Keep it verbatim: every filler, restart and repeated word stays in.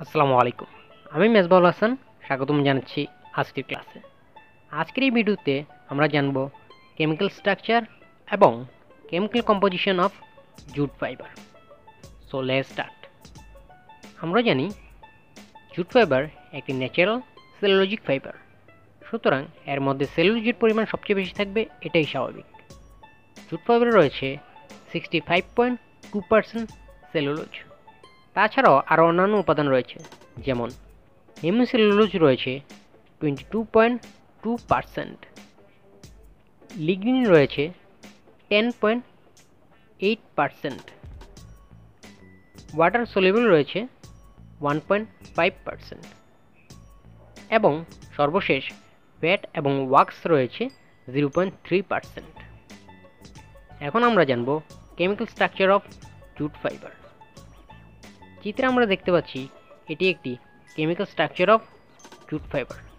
আসসালামু আলাইকুম। আমি মেজবাউল হাসান, স্বাগতম জানাচ্ছি আজকের ক্লাসে। আজকের এই ভিডিওতে আমরা জানব কেমিক্যাল স্ট্রাকচার এবং chemical composition of jute fibre. So let's start. আমরা জানি জুট ফাইবার একটি ন্যাচারাল সেলুলোজিক ফাইবার, সুতরাং এর মধ্যে সেলুলোজের পরিমাণ সবচেয়ে বেশি থাকবে, এটাই স্বাভাবিক। জুট ফাইবারে রয়েছে sixty five point two percent cellulose. তাছাড়াও আরও অন্যান্য উপাদান রয়েছে, যেমন হেমিসেলুলোজ রয়েছে twenty two point two percent, lignin রয়েছে ten point eight percent, water soluble রয়েছে ওয়ান পয়েন্ট ফাইভ পার্সেন্ট এবং সর্বশেষ ফ্যাট এবং ওয়াক্স রয়েছে জিরো পয়েন্ট থ্রি পার্সেন্ট। এখন আমরা জানব chemical structure of jute fibre. চিত্রে আমরা দেখতে পাচ্ছি এটি একটি chemical structure of jute fibre.